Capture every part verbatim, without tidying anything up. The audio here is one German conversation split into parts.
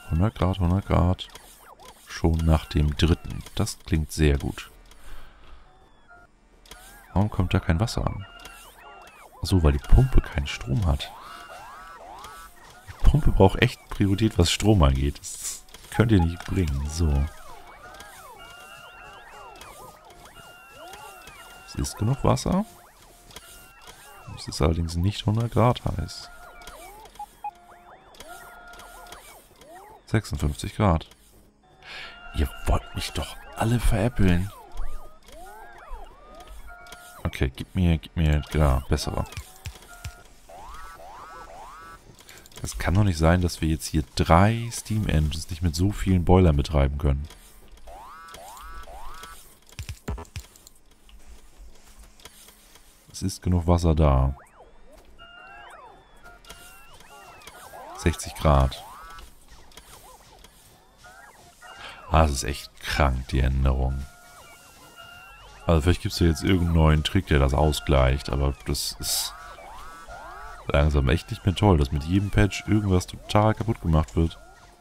hundert Grad, hundert Grad. Schon nach dem dritten. Das klingt sehr gut. Warum kommt da kein Wasser an? Achso, weil die Pumpe keinen Strom hat. Die Pumpe braucht echt Priorität, was Strom angeht. Das könnt ihr nicht bringen. So. Es ist genug Wasser. Es ist allerdings nicht hundert Grad heiß. sechsundfünfzig Grad. Ihr wollt mich doch alle veräppeln. Okay, gib mir, gib mir, ja, bessere. Es kann doch nicht sein, dass wir jetzt hier drei Steam Engines nicht mit so vielen Boilern betreiben können. Es ist genug Wasser da. sechzig Grad. Ah, das ist echt krank, die Änderung. Also vielleicht gibt es ja jetzt irgendeinen neuen Trick, der das ausgleicht, aber das ist langsam echt nicht mehr toll, dass mit jedem Patch irgendwas total kaputt gemacht wird.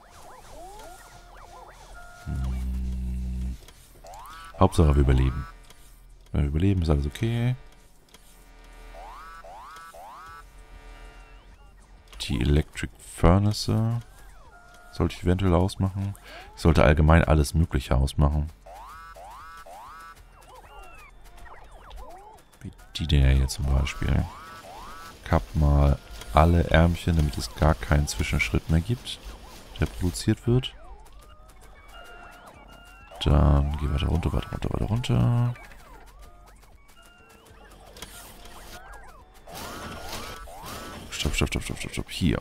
Hm. Hauptsache wir überleben. Wenn wir überleben, ist alles okay. Die Electric Furnace sollte ich eventuell ausmachen. Ich sollte allgemein alles Mögliche ausmachen. Wie die Dinger hier zum Beispiel. Kapp mal alle Ärmchen, damit es gar keinen Zwischenschritt mehr gibt, der produziert wird. Dann gehen wir da runter, weiter runter, weiter runter. Stopp, stopp, stopp, stopp, stopp, stopp. Hier.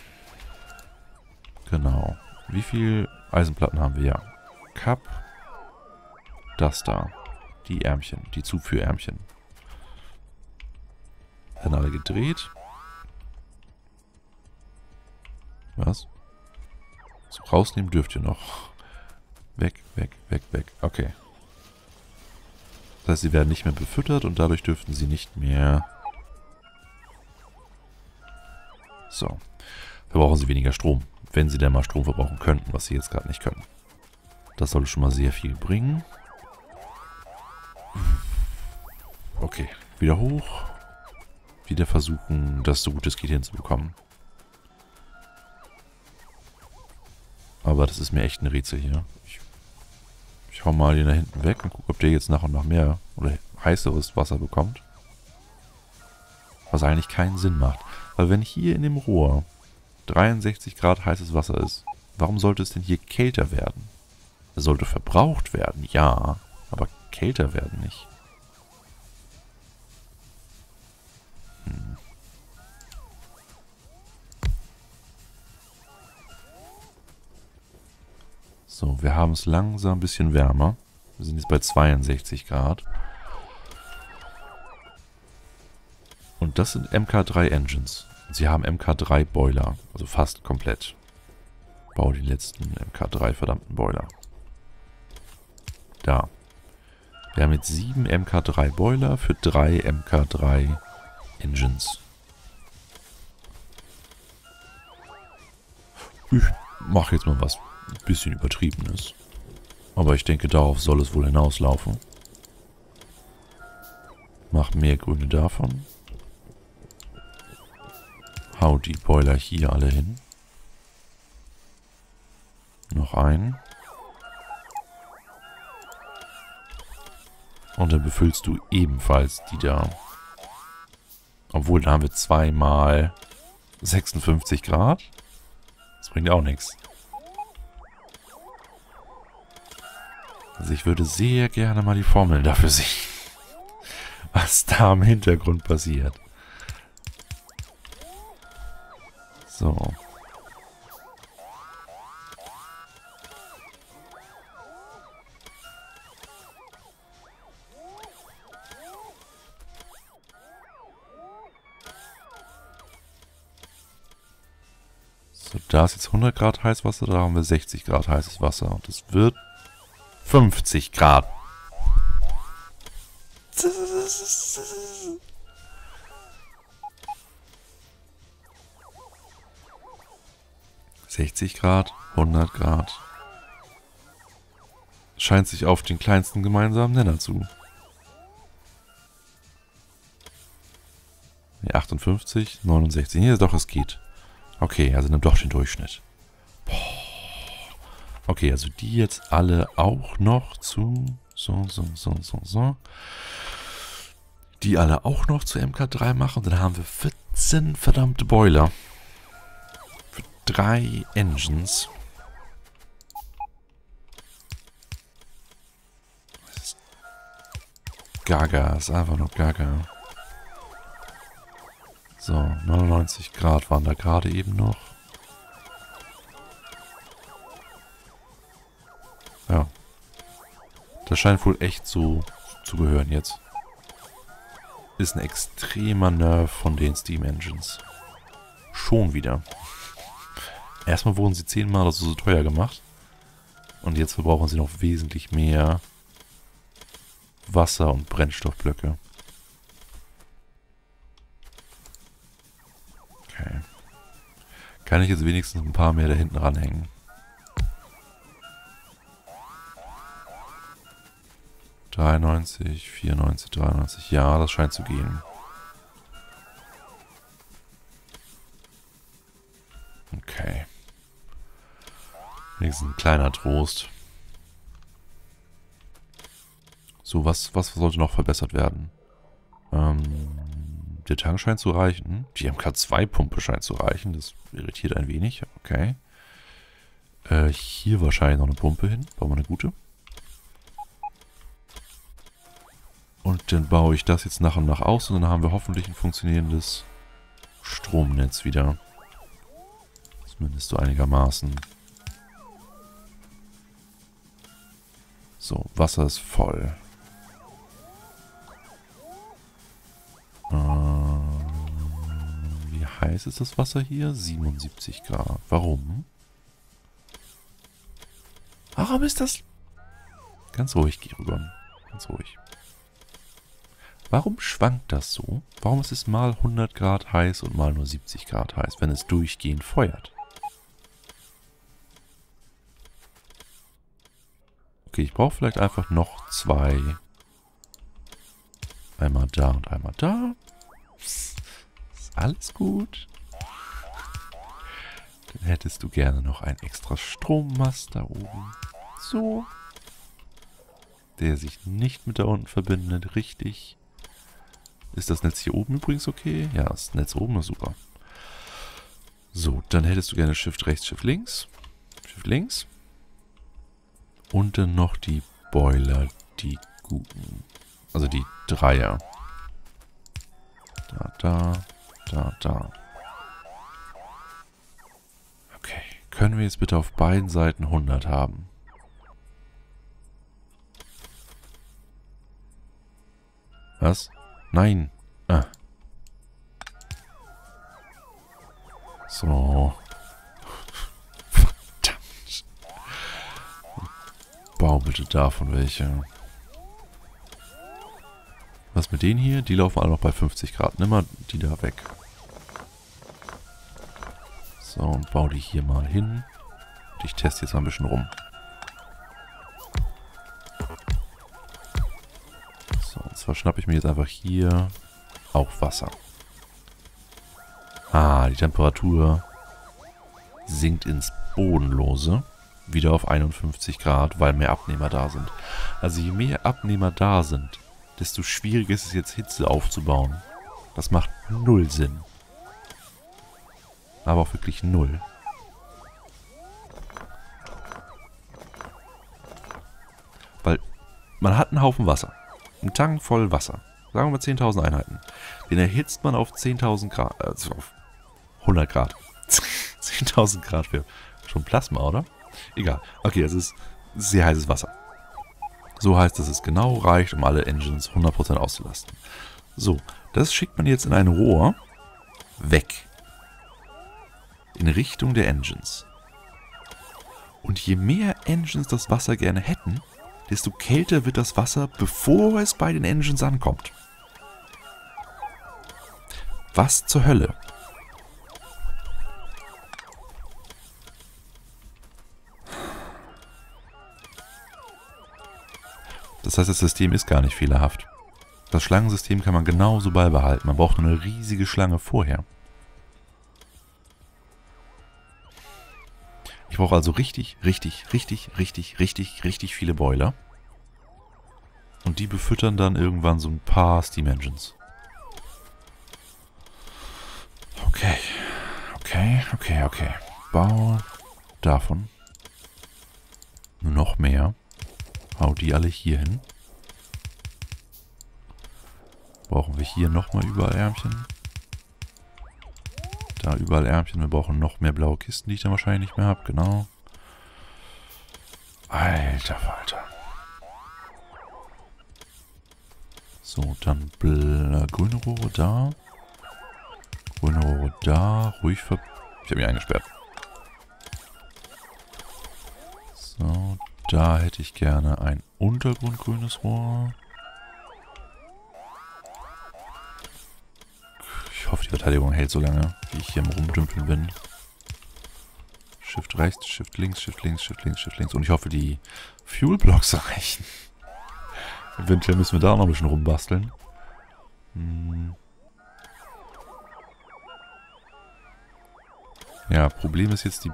Genau. Wie viel Eisenplatten haben wir? Kapp. Das da. Die Ärmchen. Die Zuführärmchen. Werden alle gedreht. Was? So, rausnehmen dürft ihr noch. Weg, weg, weg, weg. Okay. Das heißt, sie werden nicht mehr befüttert und dadurch dürften sie nicht mehr... So. Verbrauchen sie weniger Strom. Wenn sie denn mal Strom verbrauchen könnten, was sie jetzt gerade nicht können. Das sollte schon mal sehr viel bringen. Okay. Wieder hoch. Wieder versuchen, das so gut es geht hinzubekommen. Aber das ist mir echt ein Rätsel hier. Ich, ich hau mal den da hinten weg und gucke, ob der jetzt nach und nach mehr oder heißeres Wasser bekommt. Was eigentlich keinen Sinn macht. Weil wenn hier in dem Rohr dreiundsechzig Grad heißes Wasser ist, warum sollte es denn hier kälter werden? Es sollte verbraucht werden, ja, aber kälter werden nicht. Hm. So, wir haben es langsam ein bisschen wärmer. Wir sind jetzt bei zweiundsechzig Grad. Und das sind M K drei Engines. Sie haben M K drei Boiler, also fast komplett. Bau die letzten M K drei verdammten Boiler. Da. Wir haben jetzt sieben M K drei Boiler für drei M K drei Engines. Ich mache jetzt mal was ein bisschen Übertriebenes. Aber ich denke, darauf soll es wohl hinauslaufen. Mach mehr Grüne davon. Hau die Boiler hier alle hin. Noch einen. Und dann befüllst du ebenfalls die da. Obwohl, da haben wir zweimal sechsundfünfzig Grad. Das bringt auch nichts. Also ich würde sehr gerne mal die Formeln dafür sehen, was da im Hintergrund passiert. So. So, da ist jetzt hundert Grad Heißwasser, da haben wir sechzig Grad heißes Wasser. Und es wird fünfzig Grad. sechzig Grad, hundert Grad. Scheint sich auf den kleinsten gemeinsamen Nenner zu. Nee, achtundfünfzig, neunundsechzig. Nee, doch, es geht. Okay, also nimm doch den Durchschnitt. Boah. Okay, also die jetzt alle auch noch zu... So, so, so, so, so. Die alle auch noch zu M K drei machen. Dann haben wir vierzehn verdammte Boiler. Für drei Engines. Das ist Gaga, ist einfach nur Gaga. So, neunundneunzig Grad waren da gerade eben noch. Ja. Das scheint wohl echt so zu gehören jetzt. Ist ein extremer Nerv von den Steam Engines. Schon wieder. Erstmal wurden sie zehnmal so, so teuer gemacht. Und jetzt verbrauchen sie noch wesentlich mehr Wasser und Brennstoffblöcke. Okay. Kann ich jetzt wenigstens ein paar mehr da hinten ranhängen? dreiundneunzig, vierundneunzig, dreiundneunzig. Ja, das scheint zu gehen. Okay. Wenigstens ein kleiner Trost. So, was, was sollte noch verbessert werden? Ähm, der Tank scheint zu reichen. Die M K zwei Pumpe scheint zu reichen. Das irritiert ein wenig. Okay. Äh, hier wahrscheinlich noch eine Pumpe hin. Bauen wir eine gute. Und dann baue ich das jetzt nach und nach aus und dann haben wir hoffentlich ein funktionierendes Stromnetz wieder. Zumindest so einigermaßen. So, Wasser ist voll. Äh, wie heiß ist das Wasser hier? siebenundsiebzig Grad. Warum? Warum ist das... Ganz ruhig, Girugon. Ganz ruhig. Warum schwankt das so? Warum ist es mal hundert Grad heiß und mal nur siebzig Grad heiß, wenn es durchgehend feuert? Okay, ich brauche vielleicht einfach noch zwei. Einmal da und einmal da. Ist alles gut. Dann hättest du gerne noch einen extra Strommast da oben. So. Der sich nicht mit da unten verbindet. Richtig. Ist das Netz hier oben übrigens okay? Ja, das Netz oben ist super. So, dann hättest du gerne Shift rechts, Shift links. Shift links. Und dann noch die Boiler, die guten. Also die Dreier. Da, da, da, da. Okay, können wir jetzt bitte auf beiden Seiten hundert haben? Was? Nein. Ah. So. Verdammt. Bau bitte davon welche. Was mit denen hier? Die laufen alle noch bei fünfzig Grad. Nimm mal die da weg. So, und bau die hier mal hin. Und ich teste jetzt mal ein bisschen rum. So, und zwar schnappe ich mir jetzt einfach hier auch Wasser. Ah, die Temperatur sinkt ins Bodenlose. Wieder auf einundfünfzig Grad, weil mehr Abnehmer da sind. Also je mehr Abnehmer da sind, desto schwieriger ist es jetzt Hitze aufzubauen. Das macht null Sinn. Aber auch wirklich null. Weil man hat einen Haufen Wasser. Einen Tank voll Wasser. Sagen wir mal zehntausend Einheiten. Den erhitzt man auf zehntausend Grad. Also auf hundert Grad. zehntausend Grad wäre schon Plasma, oder? Egal. Okay, es ist sehr heißes Wasser. So heißt, dass es genau reicht, um alle Engines hundert Prozent auszulasten. So, das schickt man jetzt in ein Rohr weg. In Richtung der Engines. Und je mehr Engines das Wasser gerne hätten, desto kälter wird das Wasser, bevor es bei den Engines ankommt. Was zur Hölle? Das heißt, das System ist gar nicht fehlerhaft. Das Schlangensystem kann man genauso beibehalten. Man braucht nur eine riesige Schlange vorher. Ich brauche also richtig, richtig, richtig, richtig, richtig, richtig viele Boiler. Und die befüttern dann irgendwann so ein paar Steam Engines. Okay. Okay, okay, okay. Bau davon noch mehr. Hau die alle hier hin. Brauchen wir hier nochmal überall Ärmchen. Da überall Ärmchen. Wir brauchen noch mehr blaue Kisten, die ich dann wahrscheinlich nicht mehr habe. Genau. Alter Falter. So, dann grüne Rohre da. Grüne Rohre da. Ruhig ver... Ich habe mich eingesperrt. So, da hätte ich gerne ein untergrundgrünes Rohr. Ich hoffe, die Verteidigung hält so lange, wie ich hier am Rumdümpeln bin. Shift rechts, Shift links, Shift links, Shift links, Shift links. Und ich hoffe, die Fuel-Blocks reichen. Eventuell müssen wir da auch noch ein bisschen rumbasteln. Hm. Ja, Problem ist jetzt die...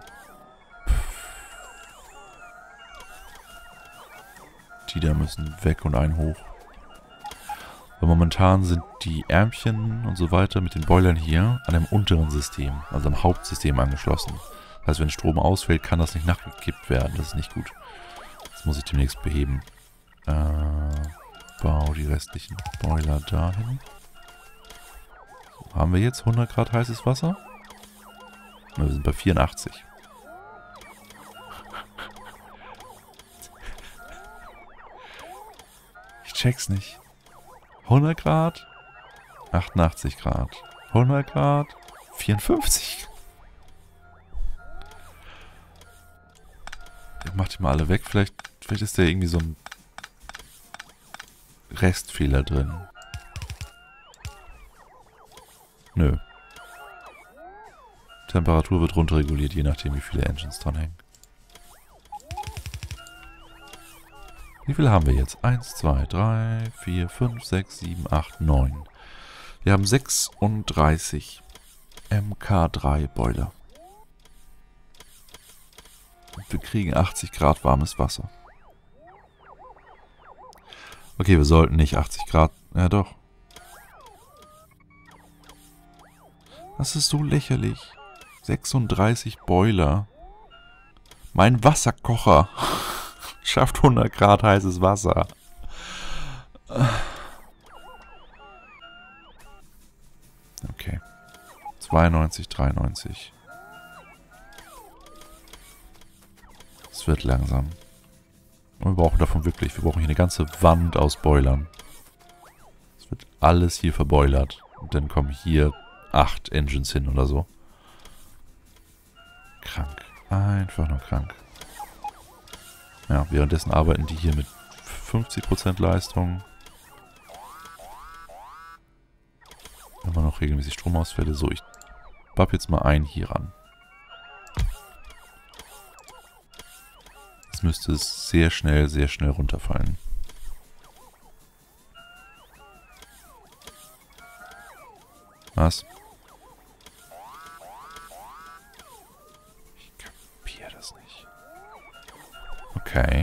Die da müssen weg und ein hoch. Weil momentan sind die Ärmchen und so weiter mit den Boilern hier an dem unteren System, also am Hauptsystem angeschlossen. Das heißt, wenn Strom ausfällt, kann das nicht nachgekippt werden. Das ist nicht gut. Das muss ich demnächst beheben. Äh, bau die restlichen Boiler dahin. So, haben wir jetzt hundert Grad heißes Wasser? Na, wir sind bei vierundachtzig. Ich check's nicht. hundert Grad, achtundachtzig Grad, hundert Grad, vierundfünfzig. Ich mach die mal alle weg. Vielleicht, vielleicht ist da irgendwie so ein Restfehler drin. Nö. Temperatur wird runterreguliert, je nachdem wie viele Engines dranhängen. Wie viele haben wir jetzt? eins, zwei, drei, vier, fünf, sechs, sieben, acht, neun. Wir haben sechsunddreißig M K drei Boiler. Und wir kriegen achtzig Grad warmes Wasser. Okay, wir sollten nicht achtzig Grad... Ja doch. Das ist so lächerlich. sechsunddreißig Boiler. Mein Wasserkocher schafft hundert Grad heißes Wasser. Okay. zweiundneunzig, dreiundneunzig. Es wird langsam. Und wir brauchen davon wirklich, wir brauchen hier eine ganze Wand aus Boilern. Es wird alles hier verboilert. Und dann kommen hier acht Engines hin oder so. Krank. Einfach nur krank. Ja, währenddessen arbeiten die hier mit fünfzig Prozent Leistung. Immer noch regelmäßig Stromausfälle. So, ich bapp jetzt mal ein hier ran. Jetzt müsste es sehr schnell, sehr schnell runterfallen. Was? Ich kapiere das nicht. Okay.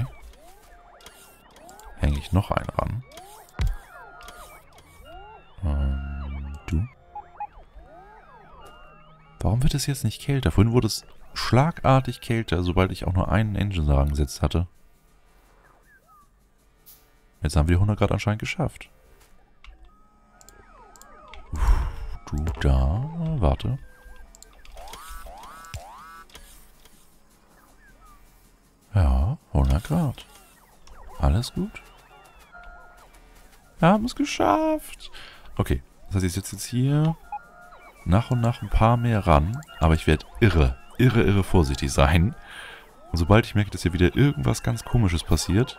Hänge ich noch einen ran. Ähm, du? Warum wird es jetzt nicht kälter? Vorhin wurde es schlagartig kälter, sobald ich auch nur einen Engine da angesetzt hatte. Jetzt haben wir hundert Grad anscheinend geschafft. Uff, du da, warte. Ja, hundert Grad. Alles gut. Wir haben es geschafft. Okay, das heißt, ich setze jetzt hier nach und nach ein paar mehr ran. Aber ich werde irre, irre, irre vorsichtig sein. Und sobald ich merke, dass hier wieder irgendwas ganz Komisches passiert,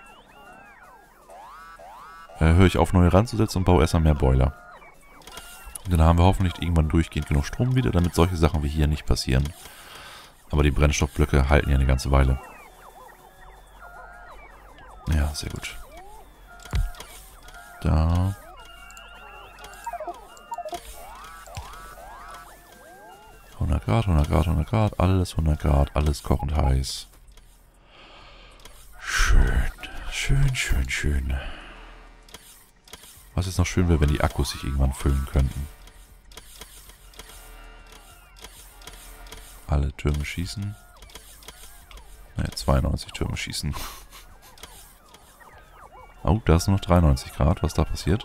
äh, höre ich auf, neue ranzusetzen und baue erstmal mehr Boiler. Und dann haben wir hoffentlich irgendwann durchgehend genug Strom wieder, damit solche Sachen wie hier nicht passieren. Aber die Brennstoffblöcke halten ja eine ganze Weile. Ja, sehr gut. Da. hundert Grad, hundert Grad, hundert Grad. Alles hundert Grad. Alles kochend heiß. Schön. Schön, schön, schön. Was jetzt noch schön wäre, wenn die Akkus sich irgendwann füllen könnten. Alle Türme schießen. Ne, zweiundneunzig Türme schießen. Oh, da ist nur noch dreiundneunzig Grad. Was da passiert?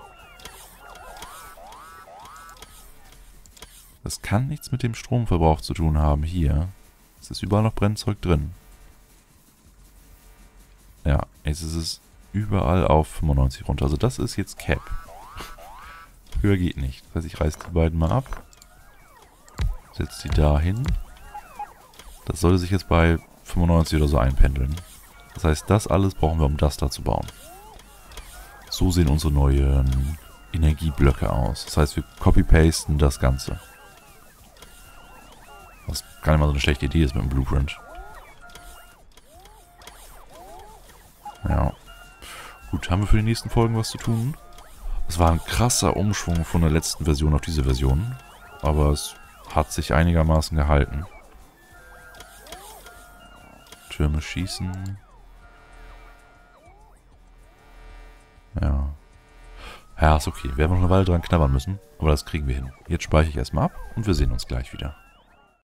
Das kann nichts mit dem Stromverbrauch zu tun haben hier. Es ist überall noch Brennzeug drin. Ja, jetzt ist es überall auf fünfundneunzig runter. Also das ist jetzt Cap. Höher geht nicht. Das heißt, ich reiße die beiden mal ab. Setze die da hin. Das sollte sich jetzt bei fünfundneunzig oder so einpendeln. Das heißt, das alles brauchen wir, um das da zu bauen. So sehen unsere neuen Energieblöcke aus. Das heißt, wir copy-pasten das Ganze. Was gar nicht mal so eine schlechte Idee ist mit dem Blueprint. Ja. Gut, haben wir für die nächsten Folgen was zu tun? Es war ein krasser Umschwung von der letzten Version auf diese Version. Aber es hat sich einigermaßen gehalten. Türme schießen. Ja. Ja, ist okay. Wir werden noch eine Weile dran knabbern müssen. Aber das kriegen wir hin. Jetzt speichere ich erstmal ab und wir sehen uns gleich wieder.